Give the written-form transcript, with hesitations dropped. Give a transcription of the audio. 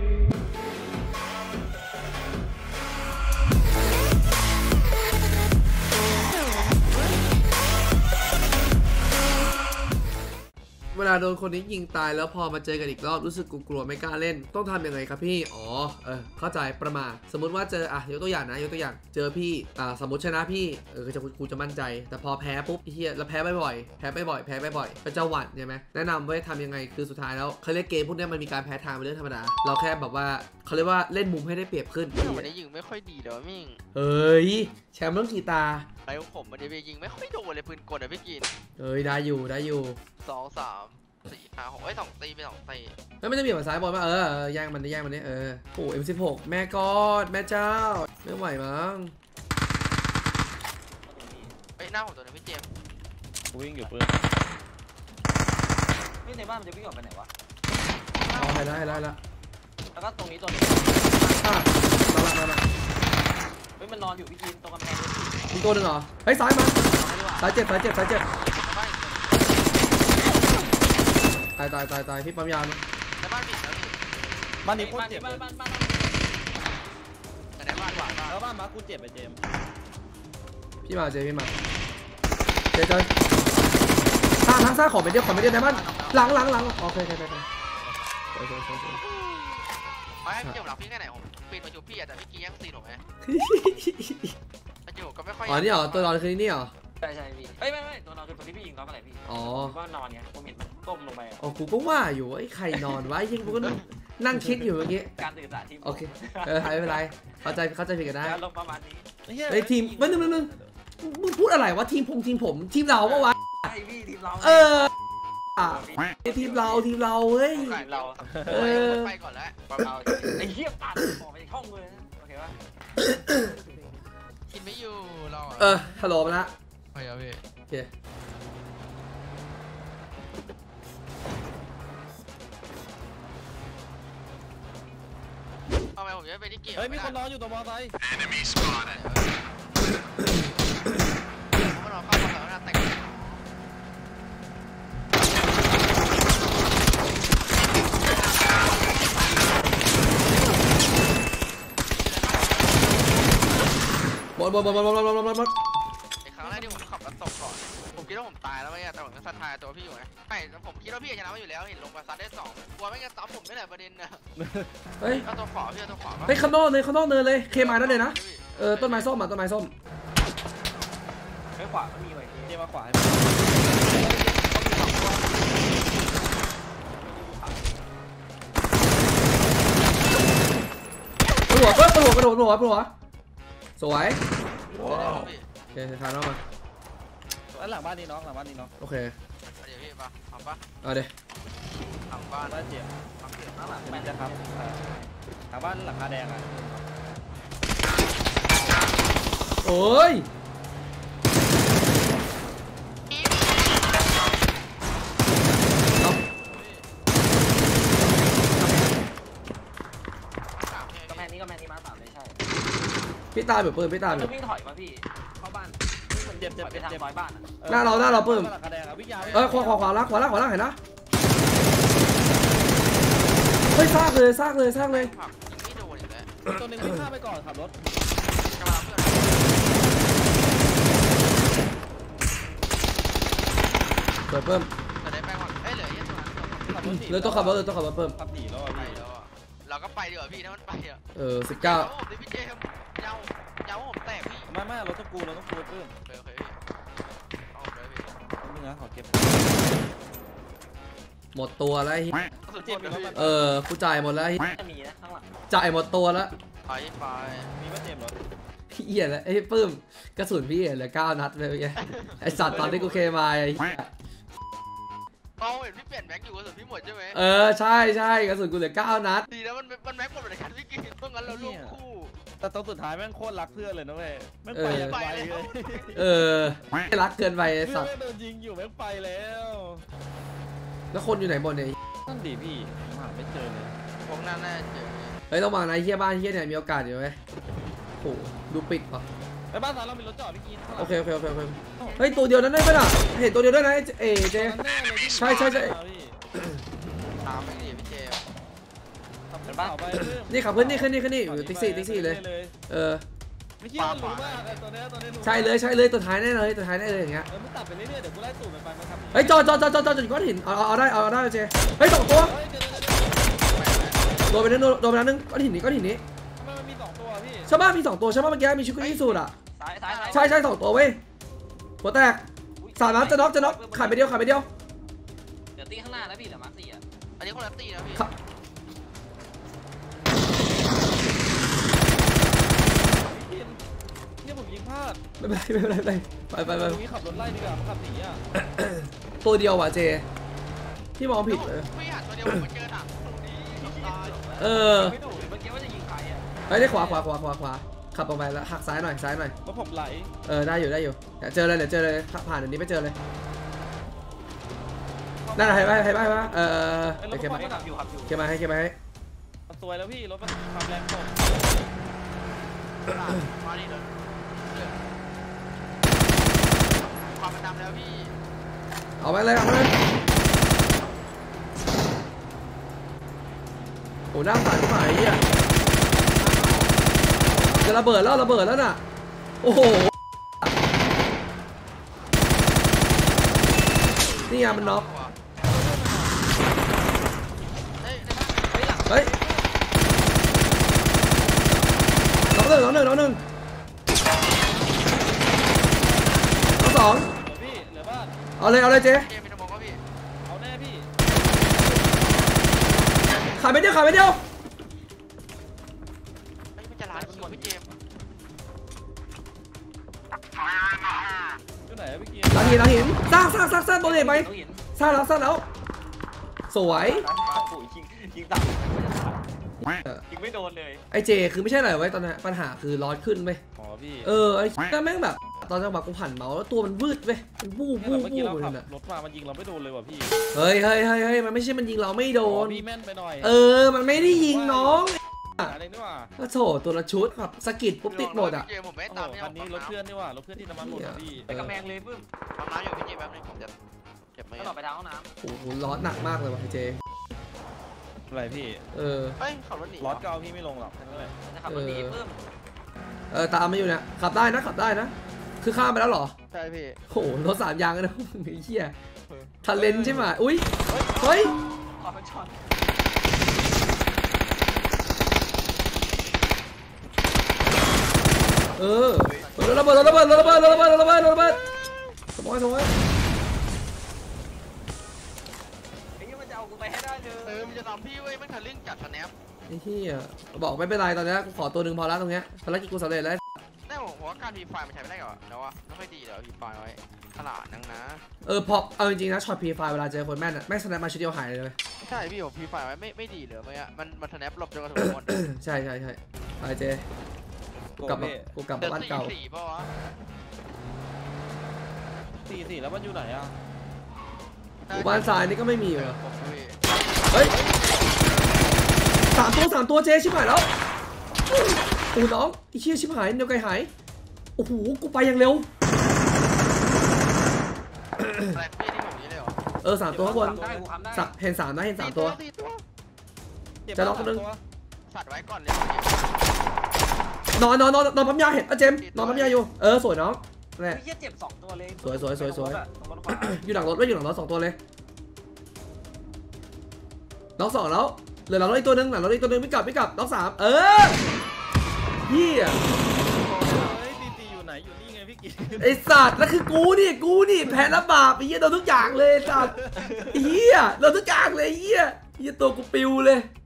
เวลาโดนคนนี้ยิงตายแล้วพอมาเจอกันอีกรอบรู้สึกกลัวไม่กล้าเล่นต้องทำยังไงครับพี่อ๋อเข้าใจประมาทสมมุติว่าเจอยกตัวอย่างนะยกตัวอย่างเจอพี่สมมติชนะพี่กูจะมั่นใจแต่พอแพ้ปุ๊บเฮียแล้วแพ้บ่อยก็จะหวั่นใช่ไหมแนะนำว่าทำยังไงคือสุดท้ายแล้วเขาเล่นเกมพวกนี้มันมีการแพ้ทางเป็นเรื่องธรรมดาเราแค่แบบว่าเขาเรียกว่าเล่นมุมให้ได้เปรียบขึ้นวันนี้ยิงไม่ค่อยดีเดี๋ยวมิ่งเฮ้ยแชมป์ต้องกี่ตาไอ้ผมวันนี้ยิงไม่ค่อยโดนเลยปืนกลอะพี่กินได้อยู่ 2 3 4 5 62 ตีไป2 ตีแล้วไม่ได้เบียดมาซ้ายบอลป่ะแย่งมันนี่โอ้ M16 แม่กอดแม่เจ้าไม่ไหวมั้งหน้าผมตัวนึงพี่เจมส์วิ่งอยู่ปืนนี่ในบ้านมันจะวิ่งออกไปไหนวะให้ละแล้วก็ตรงนี้ตัวนึงมามันนอนอยู่พี่กินตรงกำแพงมีตัวหนึ่งเหรอเฮ้ยซ้ายมาซ้ายเจ็บตายพี่ปั๊มยาในบ้านปิดแล้วพี่บ้านนี้พูดเจ็บบ้านในบ้านหวานแล้วบ้านมากูเจ็บไปเจมพี่มาเจทางซ้ายขอไปเดียวในบ้านหลังโอเคไม่เกี่ยวหลังพี่แค่ไหนผมปีนมาชูพี่แต่พี่กี้ยังซีหนูไหมอยู่ก็ไม่ค่อยนี่เหรอตัวนอนคือนี่เหรอใช่พี่ไม่ตัวนอนคือตัวที่พี่ยิงน้องอะไรพี่ว่านอนไงผมเห็นมันก้มลงไปกูก็ว่าอยู่ไอ้ใครนอนไว้ยิงกูก็นั่งคิดอยู่เมื่อกี้การตื่นสายทีมโอเคไม่เป็นไรเข้าใจผิดกันได้ลงประมาณนี้ไอ้ทีมมึงพูดอะไรวะทีมผมทีมเราปะวะใช่พี่ทีมเราทีมเราเฮ้ยเราไปก่อนแล้วไอ้เหี้ยตัดออกไปช่องเลยโอเคป่ะกินไม่อยู่รอฮัลโหลมาละไปครับพี่โอเคทำไมผมจะไปที่เกียร์มีคนนอนอยู่ตรงมอไซค์ผมนอนเข้ามอไซค์แล้วแต่งบอลไอ้ครั้งแรกที่ผมขับรถตกก่อนผมคิดว่าผมตายแล้วไม่แต่ผมก็ซัดทายตัวพี่อยู่ไงไม่ผมคิดว่าพี่ชนะมาอยู่แล้วเห็นลงมาซัดได้2กลัวไม่งั้นซ้ำผมไม่ได้ประเด็นนะเฮ้ยเอาตัวขวาพี่เอาตัวขวาเฮ้ยข้างนอกเนินเลยเคมานั่นเลยนะต้นไม้ส้มไม่ขวาไม่มีไว้เจมาขวาหัวกระโดดสวยโอเคทานน้องมาหลังบ้านนี้น้องโอเคเดี๋ยวพี่ปะเอาปะเดี๋ยวหลังบ้านเจ็บหลังแม่จะครับทางบ้านหลังคาแดงโอ้ยกำแพงนี้มา3เลยใช่พี่ตายแบบเปิดพี่ตายแบบวิ่งถอยมาพี่เข้าบ้านมันเจ็บไปทางซอยบ้านหน้าเราเพิ่มขวาละเห็นนะเฮ้ยซากเลยตัวนึงวิ่งข้ามไปก่อนขับรถเปิดเพิ่มได้ไปก่อนเหลือตัวขับรถเพิ่มขับหนีแล้วเราก็ไปดีกว่าพี่ถ้ามันไป 19 พี่เจมยาวผมแตกพี่ไม่เราต้องกูเพิ่มโอเคพี่เอาเลยพี่มึงนะขอเก็บหมดตัวแล้วกูจ่ายหมดแล้วมีนะข้างหลังจ่ายหมดตัวแล้วไปมีว่าเจ็บเหรอพี่เหี้ยแล้วไอ้ปื้มกระสุนพี่เหลือ9 นัดเลยไอ้สัตว์ตอนที่กูเคมาเห็นพี่เปลี่ยนแม็กอยู่กระสุนพี่หมดใช่ไหมใช่กระสุนกูเหลือ9 นัดดีแล้วมันแม็กหมดเหมือนกันพี่กินเพราะงั้นเราร่วมคู่แต่ตอนสุดท้ายแม่งโคตรรักเพื่อนเลยนะเว้ยแม่งไปเลยรักเกินไปสัตว์โดนยิงอยู่แม่งไปแล้วคนอยู่ไหนบนเนี่ยนั่นดีพี่หาไม่เจอเลยพวกนั้นน่าเจอเฮ้ยต้องมานะเฮียบ้านเฮียเนี่ยมีโอกาสอยู่ไหมโอ้ดูปิดป่ะไอ้บ้านเรามีรถจอดพี่กินโอเคเฮ้ยตัวเดียวนั้นได้ไหมล่ะเห็นตัวเดียวได้ไหมเจใช่ตามไปดิพี่เจกันบ้างนี่ขับขึ้นนี่อยู่ติ๊กซี่เลยไม่คิดว่ารู้มากตัวนี้ใช่เลยตัวท้ายแน่เลยอย่างเงี้ยมันตัดไปเรื่อยๆเดี๋ยวกูไล่สูบมันครับเฮ้ยจอดก้อนหินเอาได้เจเฮ้ย2ตัวโดนไปนึงก้อนหินนี้ทำไมมันมี2ตัวพี่ใช่ป่ะมี2ตัวใช่ป่ะเมื่อกี้มีชุดกี้สูตรอ่ะใช่2ตัวเว้ยหัวแตก3 นัดจะน็อกขาดไปเดียวเดี๋ยวตีข้างหน้าแล้วพี่เดี๋ยวมา4อ่ะอันนี้คนละตีนะพี่เนี่ยผมยิงพลาดไม่เป็นไรไปนี่ขับรถไล่ดีกว่าขับหนีอ่ะตัวเดียวว่ะเจที่มองผิดเลยพี่หันตัวเดียวผมเจอหนักไม่ถูกเมื่อกี้ว่าจะยิงใครอ่ะเฮ้ยได้ขวาขับออกไปแล้วหักซ้ายหน่อยแล้วผมไหลได้อยู่เดี๋ยวเจอเลยผ่านอันนี้ไปเจอเลยนั่นให้ไปเคมาให้สวยแล้วพี่รถมันความแรงตกมาดิเลยความมันดำแล้วพี่เอาไปเลยโอ้น้ำสั่นไปอ่ะจะระเบิดแล้วน่ะโอ้โหนี่ไงมันน็อกเฮ้ยน้องหนึ่ง2 พี่เหลือบ้านเอาเลยเจ๊เอาแน่พี่ขาไม่เดียวไม่จะร้านคิวพี่เจมอยู่ไหนพี่เกียร์หลังหินสร้างตัวเองไปสร้างแล้วสวยยิงต่ำยิงไม่โดนเลยไอเจคือไม่ใช่อะไรไว้ตอนนี้ปัญหาคือร้อนขึ้นไหมพี่ไอ้ก็แม่งแบบตอนจังหวะกูหันเมาส์แล้วตัวมันวืดเว้ยมันบู้เลยนะรถมามันยิงเราไม่โดนเลยว่ะพี่เฮ้ยมันไม่ใช่มันยิงเราไม่โดนพี่แม่นไปหน่อยมันไม่ได้ยิงน้องอะไรนี่ว่าก็โถตัวละชุดครับสกิดปุ๊บติดหมดอ่ะคันนี้รถเพื่อนนี่ว่ารถเพื่อนที่น้ำมันหมดพี่ไปกระแมงเลยพึ่งทำน้ำอยู่พี่เจแป๊บนึงผมจะเก็บไว้ต่อไปทางห้องน้ำโอ้โหร้อนหนักมากเลยว่ะพี่เจอะไรพี่เฮ้ยขับรถหนีรถเก่าพี่ไม่ลงหรอกแค่นั้นแหละขับรถหนีพึ่งตามมาอยู่เนี่ยขับได้นะคือข้ามไปแล้วเหรอใช่พี่โอ้โหรถ3 ยางนะไอ้เหี้ยทันเลนใช่ไหมอุ้ยเฮ้ยระเบิดสมอยไอ้ยี่มันจะเอากูไปให้ได้เลยมันจะทำพี่เว้ยมันทะลึ่งจัดสแนปไอ้เหี้ยบอกไม่เป็นไรตอนนี้กูขอตัวหนึ่งพอแล้วตรงเนี้ยภารกิจกูสำเร็จแล้วได้ผมว่าการพีไฟมันใช้ไม่ได้หรอแล้ววะไม่ค่อยดีเดี๋ยวพีไฟไว้ตลาดนังนะพอเอาจริงๆนะช็อตพีไฟเวลาเจอคนแม่นอะแม่งสแนปมาชุดเดียวหายเลยใช่พี่ผมพีไฟไว้ไม่ดีเลยเมื่อมันสแนปหลบจนกระทั่งหมดใช่ไปเจกูกลับบ้านเก่า 4แล้วมันอยู่ไหนอ่ะบ้านทรายนี่ก็ไม่มีเหรอเฮ้ย3 ตัวเจชิบหายแล้วโอ้น้องไอ้เชี่ยชิบหายเดี๋ยวไกลหายโอ้โหกูไปอย่างเร็ว3 ตัวข้างบนเห็น3นะเห็น3 ตัวจะล็อกตัวนึงสัตว์ไว้ก่อนเลยนอนปั๊มยาเห็นเจมนอนปั๊มยาอยู่สวยน้องแน่เจ็บ2 ตัวเลยสวยอยู่หลังรถไม่อยู่หลังรถ2 ตัวเลยน้อง2แล้วเหลือหลังรถอีกตัวนึงไม่กลับน้อง3เฮียตีอยู่ไหนอยู่นี่ไงพี่กิ๊กไอสัตว์แล้วคือกูนี่แพ้ระบาปไอ้เหี้ยโดนทุกอย่างเลยสัตว์เหี้ยโดนทุกอย่างเลยเหี้ยตัวกูปิวเลย